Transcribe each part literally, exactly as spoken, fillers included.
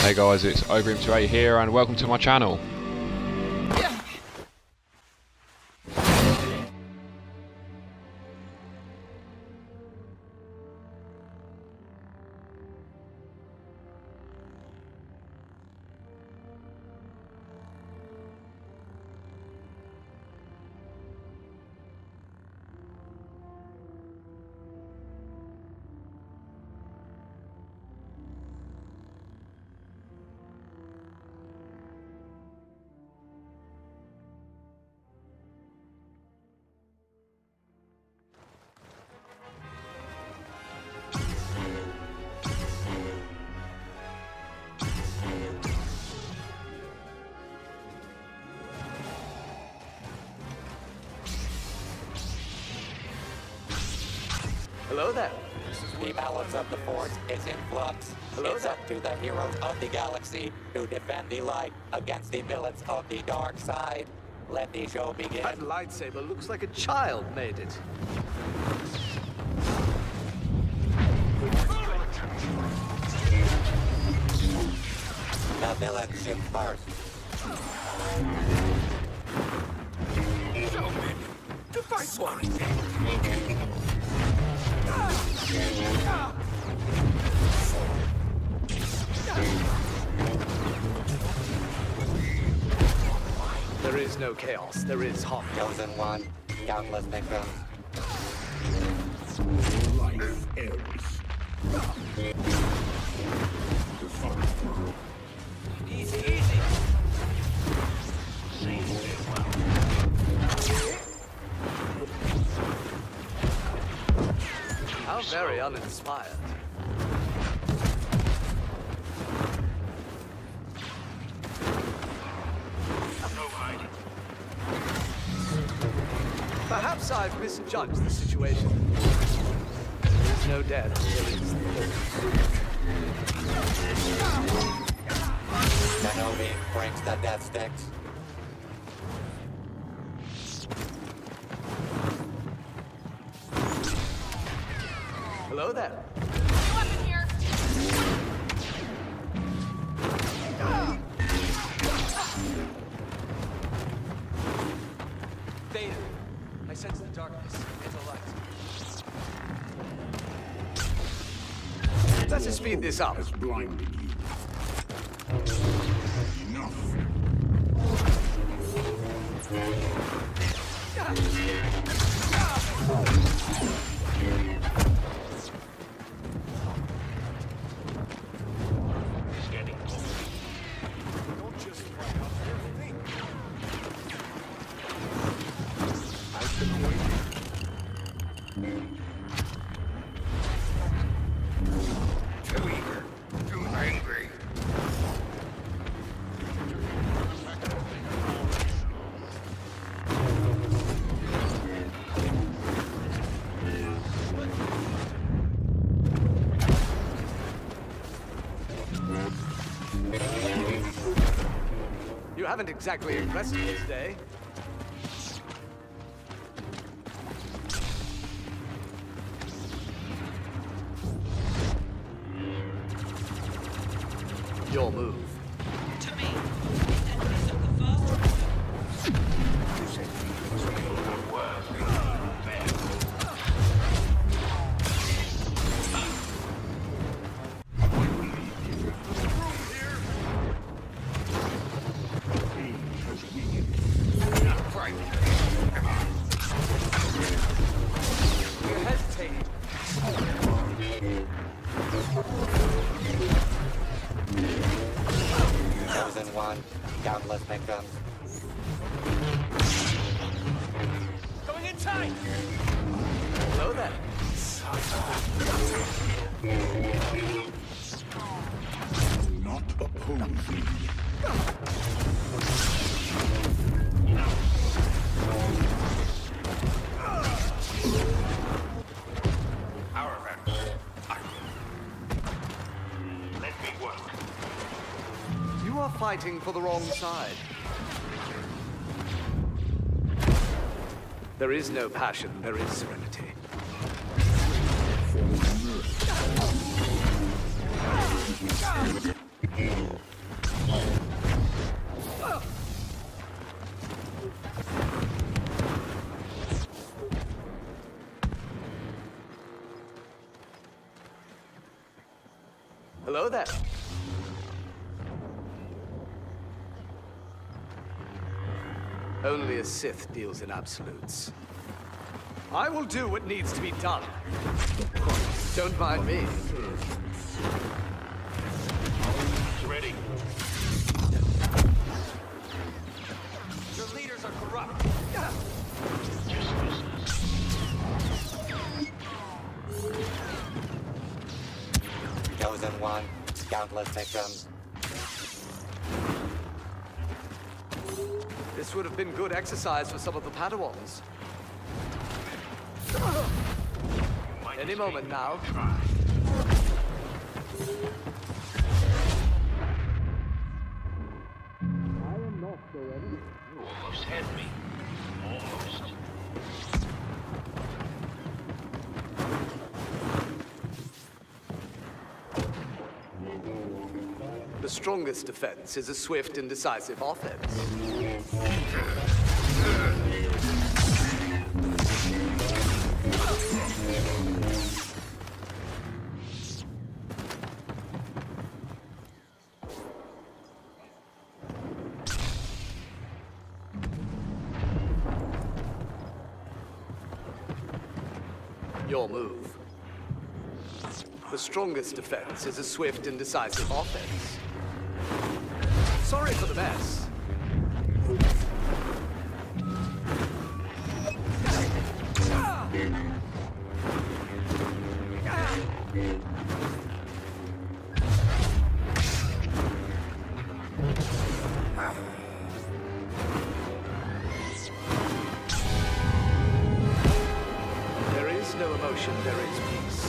Hey guys, it's Over M two eight here and welcome to my channel. Hello there. The balance of the Force is in flux. Hello it's there. up to the heroes of the galaxy to defend the light against the villains of the dark side. Let the show begin. That lightsaber looks like a child made it. The villain shoot first. To fight one. There is no chaos, there is harmony. Chosen one, countless victims. Life ends. Easy, easy. How very uninspired. Perhaps I've misjudged the situation. There is no death, there is Kenobi brings the death sticks. Hello there. Weapon here. Vader, I sense the darkness. It's a light. Let us speed this up. Has blinded you. Enough. Don't just fight off everything. I've been waiting. Too eager. Too angry. You haven't exactly impressed me today. Your move. To me. The enemies of the first. You're hesitating. Chosen one, countless victims. Going in tight. Hello there. Not oppose me. Let me work. You are fighting for the wrong side. There is no passion, there is serenity. For mercy. Only a Sith deals in absolutes. I will do what needs to be done. Don't mind me. Ready. Your leaders are corrupt. Chosen one, countless victims. This would have been good exercise for some of the Padawans. Any moment now. You almost had me. Almost. The strongest defense is a swift and decisive offense. Your move. The strongest defense is a swift and decisive offense. Sorry for the mess. There is no emotion, there is peace.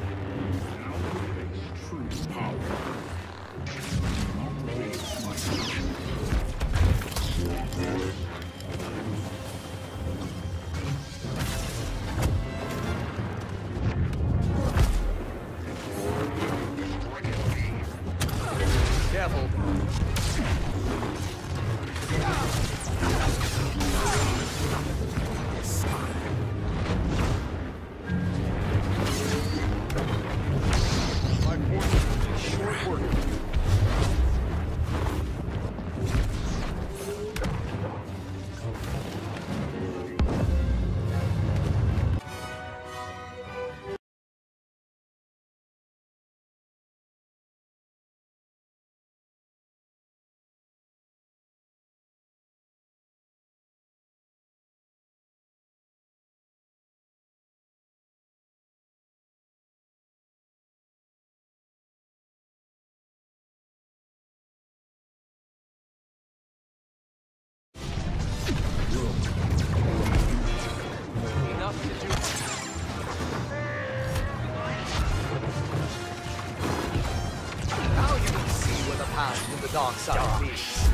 True power. Careful. My forces is short work. Enough to do. Now you can see where the path to the dark side leads.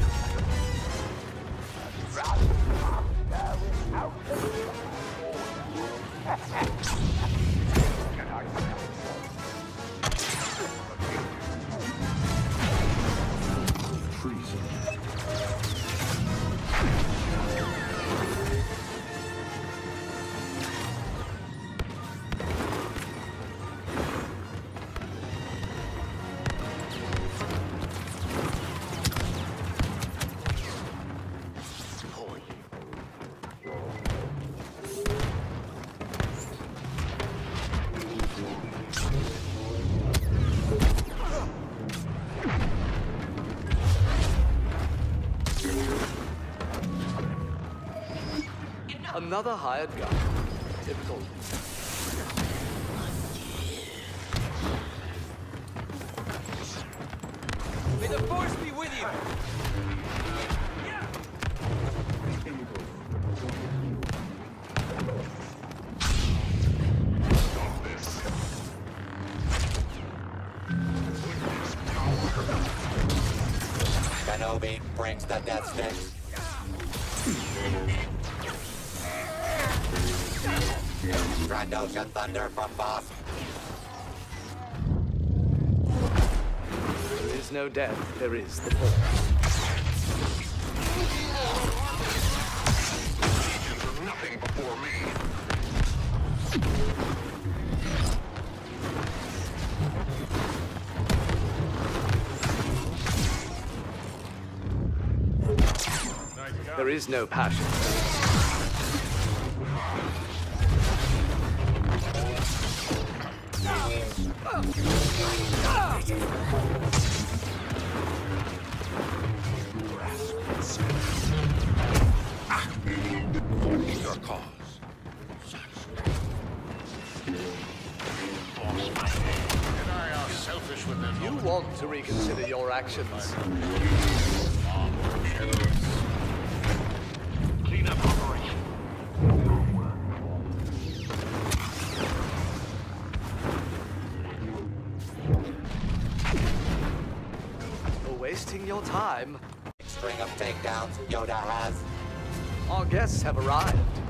Another hired gun. Typical. May the force be with you! Kenobi brings the death sticks. Trandoshan thunder from Boss. There is no death, there is the force. Legions are nothing before me. Nice There is no passion. Your cause. Force my hand. And I are selfish with them. You want to reconsider your actions. Clean up operation. You're wasting your time. String of takedowns Yoda has. Our guests have arrived.